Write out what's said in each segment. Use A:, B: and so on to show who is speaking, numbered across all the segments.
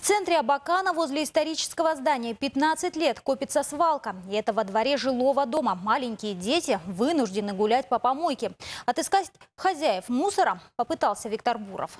A: центре Абакана возле исторического здания 15 лет копится свалка. И это во дворе жилого дома. Маленькие дети вынуждены гулять по помойке. Отыскать хозяев мусора попытался Виктор Буров.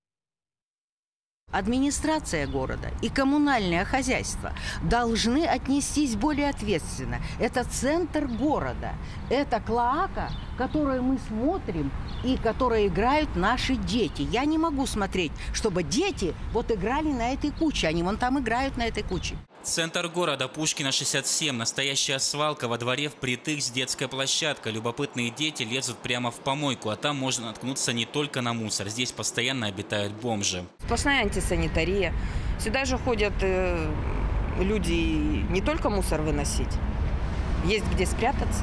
B: Администрация города и коммунальное хозяйство должны отнестись более ответственно. Это центр города, это клоака, которую мы смотрим и которой играют наши дети. Я не могу смотреть, чтобы дети вот играли на этой куче, они вон там играют на этой куче.
C: Центр города, Пушкина, 67. Настоящая свалка, во дворе впритык с детской площадкой. Любопытные дети лезут прямо в помойку, а там можно наткнуться не только на мусор. Здесь постоянно обитают бомжи.
D: Сплошная антисанитария. Сюда же ходят люди не только мусор выносить. Есть где спрятаться.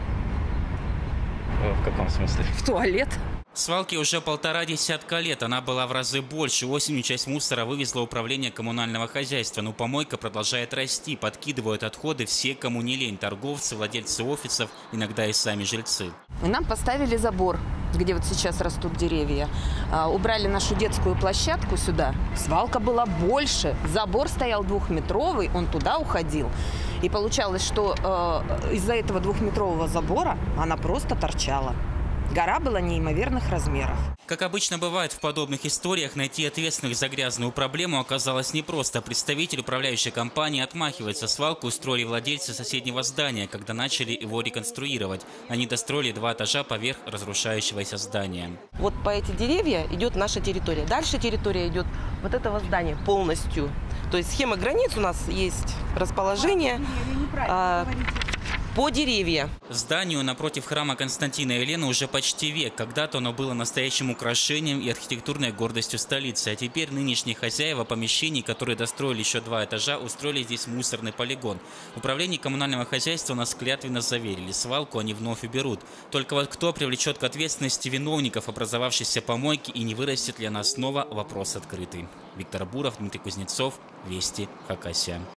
C: В каком смысле?
D: В туалет.
C: Свалке уже 1,5 десятка лет. Она была в разы больше. Осенью часть мусора вывезло управление коммунального хозяйства. Но помойка продолжает расти. Подкидывают отходы все, кому не лень. Торговцы, владельцы офисов, иногда и сами жильцы.
D: И нам поставили забор, где вот сейчас растут деревья. Убрали нашу детскую площадку сюда. Свалка была больше. Забор стоял 2-метровый, он туда уходил. И получалось, что из-за этого 2-метрового забора она просто торчала. Гора была неимоверных размеров.
C: Как обычно бывает в подобных историях, найти ответственных за грязную проблему оказалось непросто. Представитель управляющей компании отмахивается. Свалку устроили владельцы соседнего здания, когда начали его реконструировать. Они достроили 2 этажа поверх разрушающегося здания.
E: Вот по эти деревья идет наша территория. Дальше территория идет вот этого здания полностью. То есть схема границ у нас есть, расположение по деревья.
C: Зданию напротив храма Константина и Елены уже почти век. Когда-то оно было настоящим украшением и архитектурной гордостью столицы. А теперь нынешние хозяева помещений, которые достроили еще 2 этажа, устроили здесь мусорный полигон. В управлении коммунального хозяйства нас клятвенно заверили. Свалку они вновь уберут. Только вот кто привлечет к ответственности виновников образовавшейся помойки и не вырастет ли она снова, вопрос открытый. Виктор Буров, Дмитрий Кузнецов, Вести, Хакасия.